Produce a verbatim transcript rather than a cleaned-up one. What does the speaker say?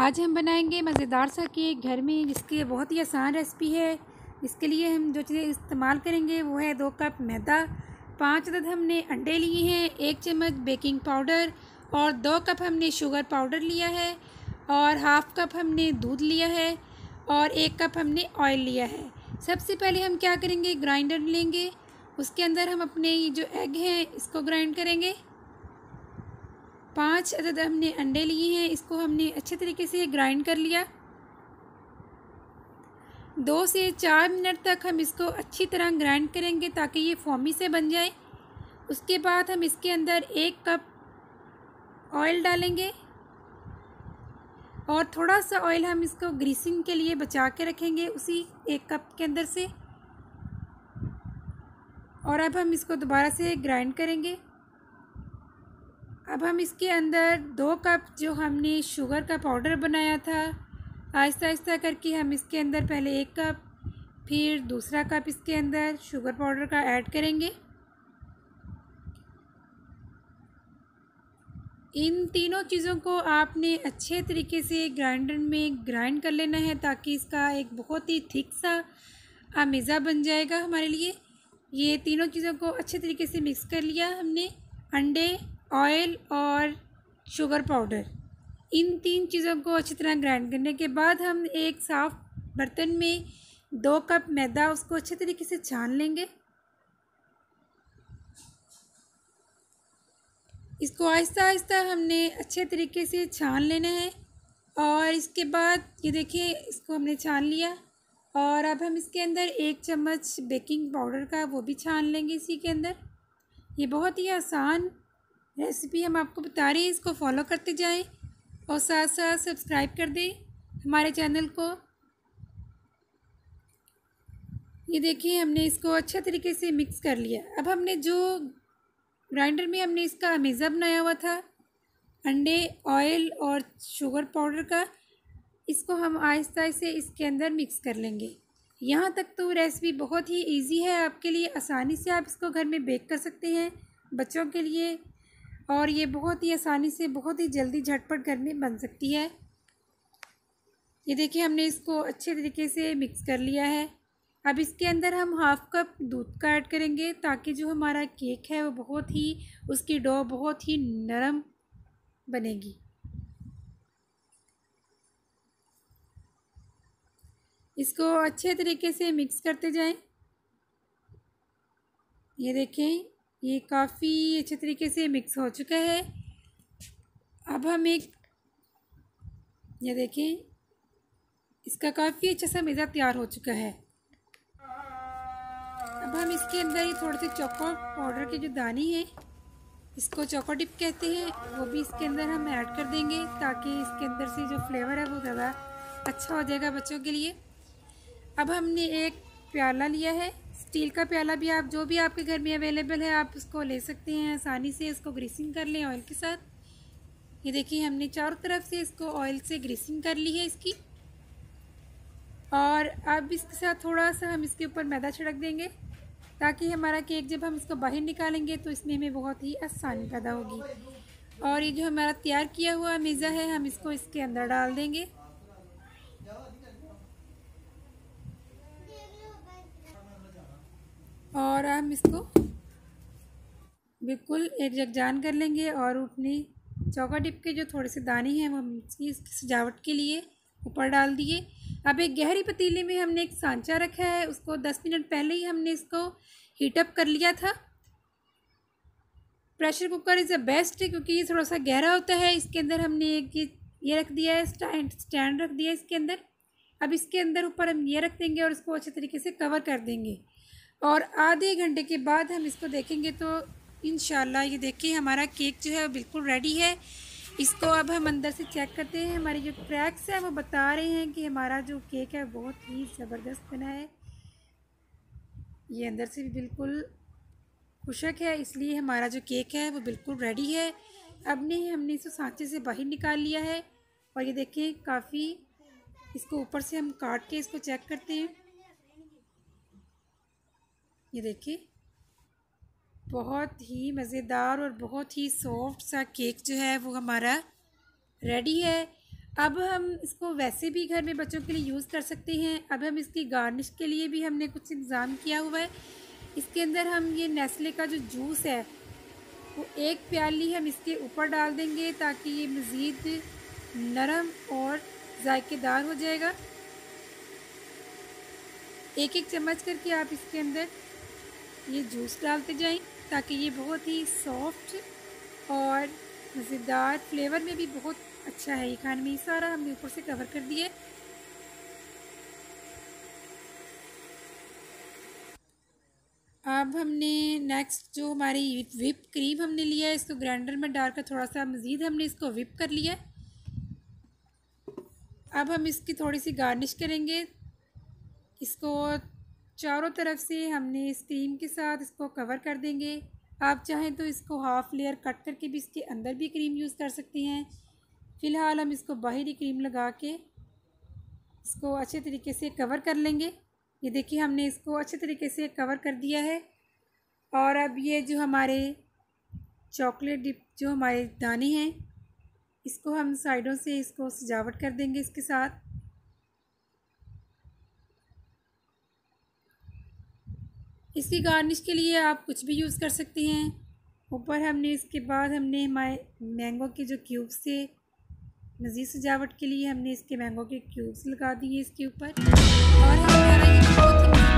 आज हम बनाएंगे मज़ेदार सा केक घर में, जिसकी बहुत ही आसान रेसिपी है। इसके लिए हम जो चीज़ें इस्तेमाल करेंगे वो है दो कप मैदा, पाँच अदद हमने अंडे लिए हैं, एक चम्मच बेकिंग पाउडर और दो कप हमने शुगर पाउडर लिया है और हाफ़ कप हमने दूध लिया है और एक कप हमने ऑयल लिया है। सबसे पहले हम क्या करेंगे, ग्राइंडर लेंगे, उसके अंदर हम अपने ये जो एग हैं इसको ग्राइंड करेंगे। पाँच अदद हमने अंडे लिए हैं, इसको हमने अच्छे तरीके से ग्राइंड कर लिया। दो से चार मिनट तक हम इसको अच्छी तरह ग्राइंड करेंगे ताकि ये फोमी से बन जाए। उसके बाद हम इसके अंदर एक कप ऑयल डालेंगे और थोड़ा सा ऑयल हम इसको ग्रीसिंग के लिए बचा के रखेंगे उसी एक कप के अंदर से। और अब हम इसको दोबारा से ग्राइंड करेंगे। अब हम इसके अंदर दो कप जो हमने शुगर का पाउडर बनाया था, आहिस्ता आहिस्ता करके हम इसके अंदर पहले एक कप, फिर दूसरा कप इसके अंदर शुगर पाउडर का ऐड करेंगे। इन तीनों चीज़ों को आपने अच्छे तरीके से ग्राइंडर में ग्राइंड कर लेना है ताकि इसका एक बहुत ही थिक सा अमेज़ा बन जाएगा हमारे लिए। ये तीनों चीज़ों को अच्छे तरीके से मिक्स कर लिया हमने, अंडे, ऑयल और शुगर पाउडर, इन तीन चीज़ों को अच्छी तरह ग्राइंड करने के बाद हम एक साफ़ बर्तन में दो कप मैदा, उसको अच्छे तरीके से छान लेंगे। इसको आहिस्ता आहिस्ता हमने अच्छे तरीके से छान लेना है और इसके बाद ये देखिए इसको हमने छान लिया। और अब हम इसके अंदर एक चम्मच बेकिंग पाउडर का वो भी छान लेंगे इसी के अंदर। ये बहुत ही आसान रेसिपी हम आपको बता रहे हैं, इसको फॉलो करते जाएं और साथ साथ सब्सक्राइब कर दें हमारे चैनल को। ये देखिए हमने इसको अच्छे तरीके से मिक्स कर लिया। अब हमने जो ग्राइंडर में हमने इसका अमेज़ा बनाया हुआ था, अंडे, ऑयल और शुगर पाउडर का, इसको हम आहिस्ता से इसके अंदर मिक्स कर लेंगे। यहाँ तक तो रेसिपी बहुत ही इजी है आपके लिए, आसानी से आप इसको घर में बेक कर सकते हैं बच्चों के लिए, और ये बहुत ही आसानी से बहुत ही जल्दी झटपट घर में बन सकती है। ये देखिए हमने इसको अच्छे तरीके से मिक्स कर लिया है। अब इसके अंदर हम हाफ़ कप दूध का ऐड करेंगे ताकि जो हमारा केक है वो बहुत ही, उसकी डो बहुत ही नरम बनेगी। इसको अच्छे तरीके से मिक्स करते जाएं। ये देखें ये काफ़ी अच्छे तरीके से मिक्स हो चुका है। अब हम एक, ये देखें इसका काफ़ी अच्छा सा मेज़ा तैयार हो चुका है। अब हम इसके अंदर ये थोड़े से चोको पाउडर के जो दाने हैं, इसको चोको डिप कहते हैं, वो भी इसके अंदर हम ऐड कर देंगे ताकि इसके अंदर से जो फ्लेवर है वो ज़्यादा अच्छा हो जाएगा बच्चों के लिए। अब हमने एक प्याला लिया है, स्टील का प्याला, भी आप जो भी आपके घर में अवेलेबल है आप उसको ले सकते हैं आसानी से। इसको ग्रीसिंग कर लें ऑयल के साथ। ये देखिए हमने चारों तरफ से इसको ऑयल से ग्रीसिंग कर ली है इसकी। और अब इसके साथ थोड़ा सा हम इसके ऊपर मैदा छिड़क देंगे ताकि हमारा केक जब हम इसको बाहर निकालेंगे तो इसमें हमें बहुत ही आसानी पैदा होगी। और ये जो हमारा तैयार किया हुआ मेज़ा है हम इसको इसके अंदर डाल देंगे। और हम इसको बिल्कुल एक यकजान कर लेंगे और अपनी चोको डिप के जो थोड़े से दाने हैं वो हम इसकी सजावट के लिए ऊपर डाल दिए। अब एक गहरी पतीले में हमने एक सांचा रखा है, उसको दस मिनट पहले ही हमने इसको हीटअप कर लिया था। Pressure cooker is the best क्योंकि ये थोड़ा सा गहरा होता है। इसके अंदर हमने एक ये रख दिया है, स्टैंड स्टैंड रख दिया है इसके अंदर। अब इसके अंदर ऊपर हम ये रख देंगे और इसको अच्छे तरीके से कवर कर देंगे। और आधे घंटे के बाद हम इसको देखेंगे तो इंशाल्लाह ये देखिए हमारा केक जो है बिल्कुल रेडी है। इसको अब हम अंदर से चेक करते हैं। हमारी जो क्रैक्स हैं वो बता रहे हैं कि हमारा जो केक है बहुत ही ज़बरदस्त बना है। ये अंदर से भी बिल्कुल खुशक है, इसलिए हमारा जो केक है वो बिल्कुल रेडी है। अब नहीं हमने इसे सांचे से बाहर निकाल लिया है और ये देखें काफ़ी, इसको ऊपर से हम काट के इसको चेक करते हैं। ये देखिए बहुत ही मज़ेदार और बहुत ही सॉफ्ट सा केक जो है वो हमारा रेडी है। अब हम इसको वैसे भी घर में बच्चों के लिए यूज़ कर सकते हैं। अब हम इसकी गार्निश के लिए भी हमने कुछ इंतज़ाम किया हुआ है। इसके अंदर हम ये नेस्ले का जो जूस है वो एक प्याली हम इसके ऊपर डाल देंगे ताकि ये मज़ीद नरम और जायकेदार हो जाएगा। एक एक चम्मच करके आप इसके अंदर ये जूस डालते जाएं ताकि ये बहुत ही सॉफ्ट और मज़ेदार, फ्लेवर में भी बहुत अच्छा है ये खाने में। सारा हमने ऊपर से कवर कर दिया। अब हमने नेक्स्ट जो हमारी विप क्रीम हमने लिया है इसको ग्राइंडर में डालकर थोड़ा सा मज़ीद हमने इसको विप कर लिया। अब हम इसकी थोड़ी सी गार्निश करेंगे। इसको चारों तरफ से हमने इस क्रीम के साथ इसको कवर कर देंगे। आप चाहें तो इसको हाफ़ लेयर कट करके भी इसके अंदर भी क्रीम यूज़ कर सकती हैं। फ़िलहाल हम इसको बाहरी क्रीम लगा के इसको अच्छे तरीके से कवर कर लेंगे। ये देखिए हमने इसको अच्छे तरीके से कवर कर दिया है। और अब ये जो हमारे चॉकलेट डिप जो हमारे दाने हैं इसको हम साइडों से इसको सजावट कर देंगे इसके साथ। इसकी गार्निश के लिए आप कुछ भी यूज़ कर सकते हैं। ऊपर हमने इसके बाद हमने हमारे मैंगो के जो क्यूब्स थे मज़ीद सजावट के लिए हमने इसके मैंगो के क्यूब्स लगा दिए इसके ऊपर। और हमारा ये बहुत ही